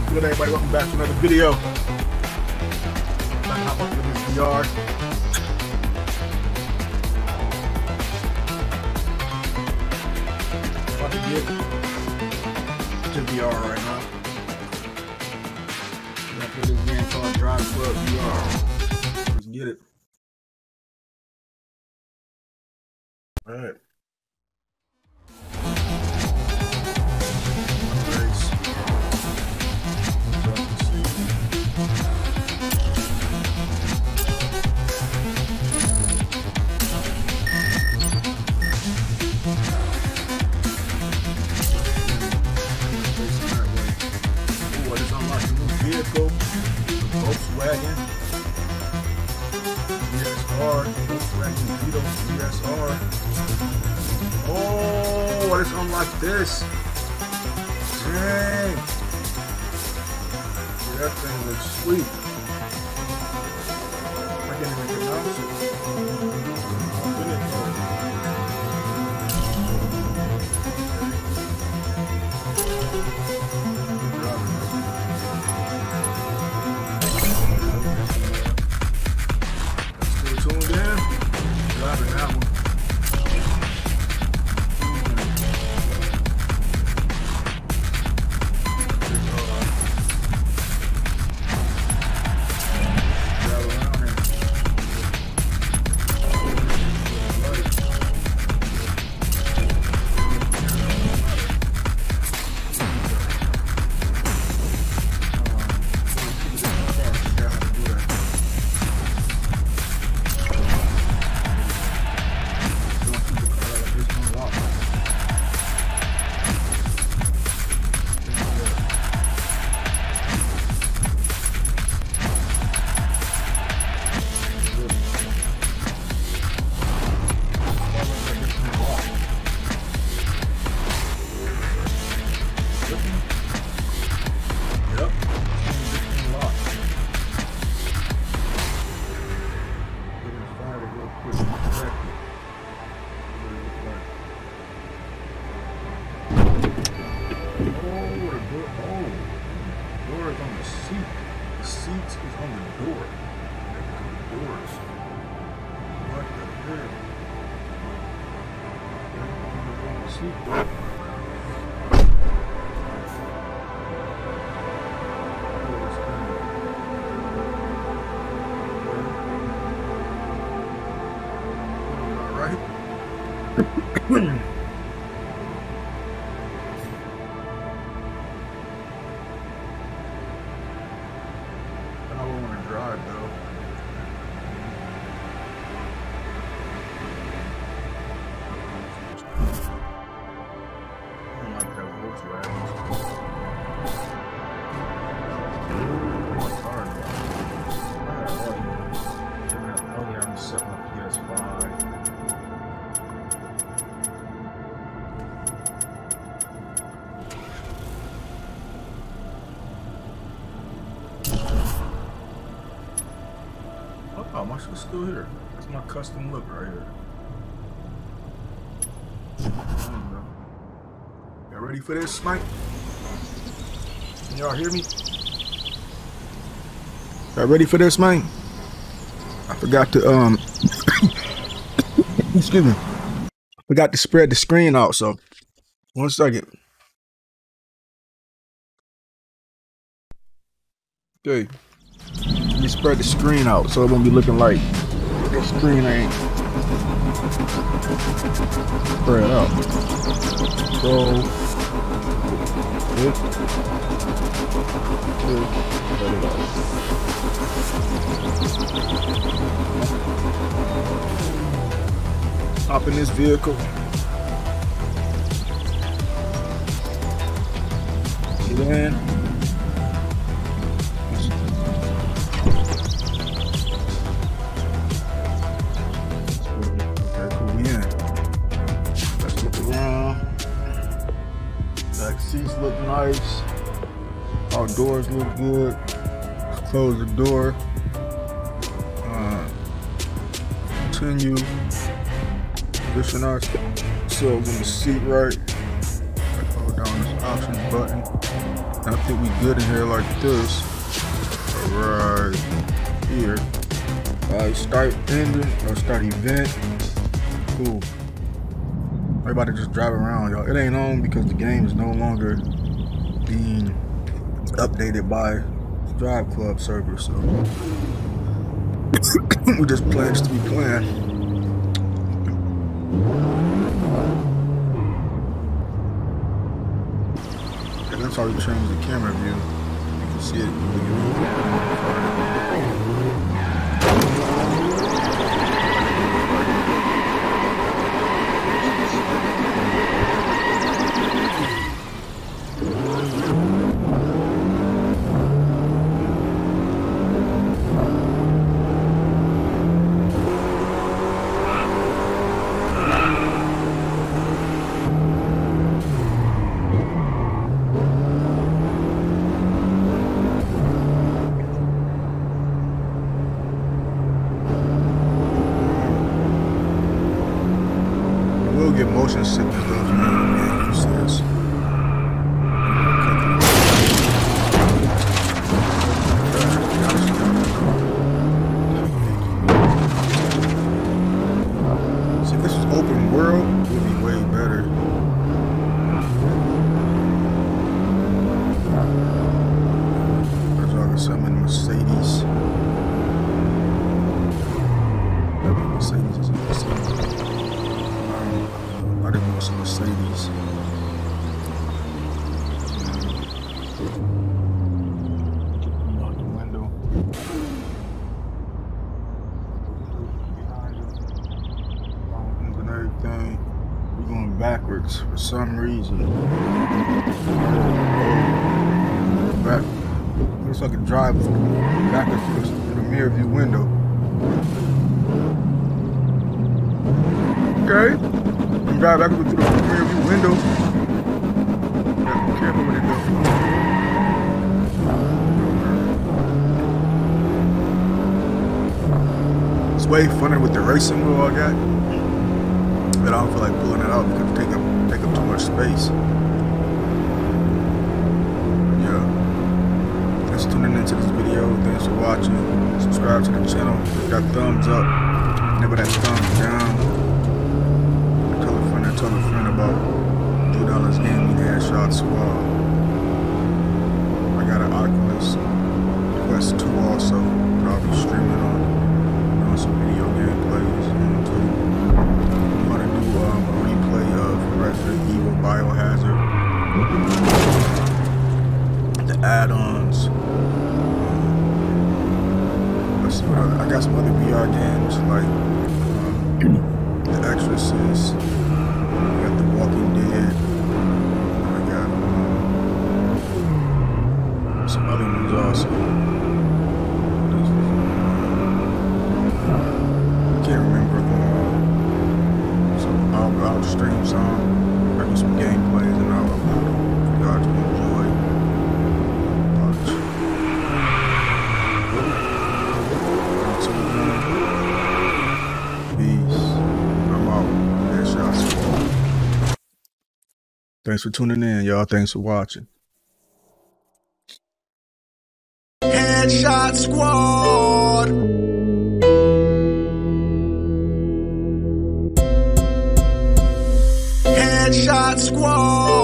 Good everybody, welcome back to another video. About to hop up into this VR. About to get to VR right now. Got to this game called Driveclub VR. Let's get it. Alright. Vehicle, Volkswagen ESR, Volkswagen Beetle ESR. Oh, let's unlock this. Dang. Yeah, that thing looks sweet. I can't even pronounce it. Driving that one. Seats is on the door. Doors. What the hell? Seat. All right. Drive though. I don't like that Volkswagen. Oh yeah, I'm setting up PS5. Oh, my shit's still here. That's my custom look right here. Y'all ready for this, Mike? Can y'all hear me? Y'all ready for this, man? I forgot to excuse me. Forgot to spread the screen out, so 1 second. Okay. Let me spread the screen out so it won't be looking like the screen ain't spread out. So, hop in this vehicle. Get in. Seats look nice. Outdoors look good. Let's close the door. Continue. Position ourselves in the seat right. Hold down this options button. I think we good in here like this. Right here. Alright, start engine or start event. Cool. Everybody just drive around, y'all. It ain't on because the game is no longer being updated by Driveclub server, so we just playing just to be playing. And that's how we change the camera view. You can see it. Get motion sickness though, man. You see this? See, if this was open world, it would be way better. There's always some in Mercedes. Mercedes is a Mercedes. I didn't want some Mercedes. Out the window. And everything. We're going backwards for some reason. Back. Looks like a drive backwards through the mirror view window. Okay. Drive back through the rear view window. Yeah, be careful when it goes. It's way funner with the racing wheel I got, but I don't feel like pulling it out because it take up too much space. Yeah. Thanks for tuning into this video. Thanks for watching. Subscribe to the channel. Hit that thumbs up. Never that thumbs down. Tell a friend about $2 gaming headshot squad. I got an Oculus Quest 2 also that I'll be streaming on some video gameplays too. I'm gonna do a replay of Resident Evil Biohazard, the add-ons. Let's see what I got some other VR games like The Exorcist. Walking Dead. I got some other ones also. Can't remember them. So I'll stream some, maybe some gameplays, and I'll upload them for y'all to enjoy. Peace. I'm out. Headshot Squad. Thanks for tuning in, y'all. Thanks for watching. Headshot Squad. Headshot Squad.